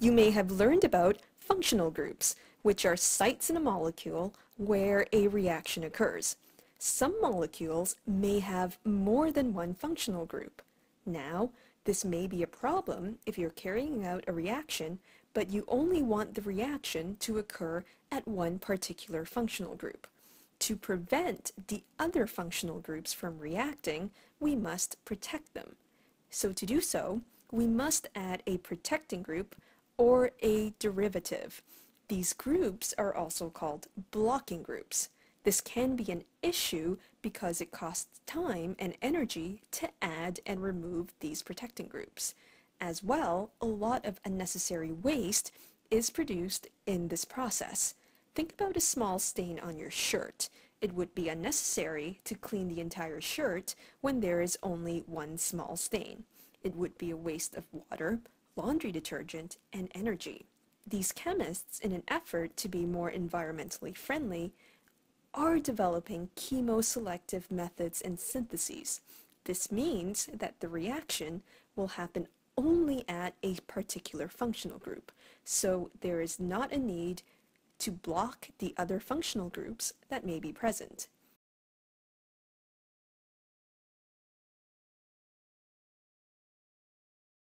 You may have learned about functional groups, which are sites in a molecule where a reaction occurs. Some molecules may have more than one functional group. Now, this may be a problem if you're carrying out a reaction, but you only want the reaction to occur at one particular functional group. To prevent the other functional groups from reacting, we must protect them. So to do so, we must add a protecting group or a derivative. These groups are also called blocking groups. This can be an issue because it costs time and energy to add and remove these protecting groups. As well, a lot of unnecessary waste is produced in this process. Think about a small stain on your shirt. It would be unnecessary to clean the entire shirt when there is only one small stain. It would be a waste of water, laundry detergent, and energy. These chemists, in an effort to be more environmentally friendly, are developing chemoselective methods and syntheses. This means that the reaction will happen only at a particular functional group, so there is not a need to block the other functional groups that may be present.